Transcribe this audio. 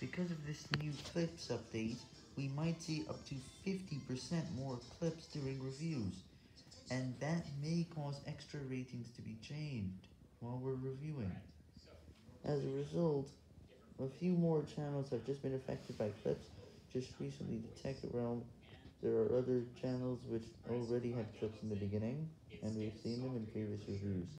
Because of this new clips update, we might see up to 50% more clips during reviews, and that may cause extra ratings to be changed while we're reviewing. As a result, a few more channels have just been affected by clips just recently. The tech realm, there are other channels which already had clips in the beginning, and we've seen them in previous reviews.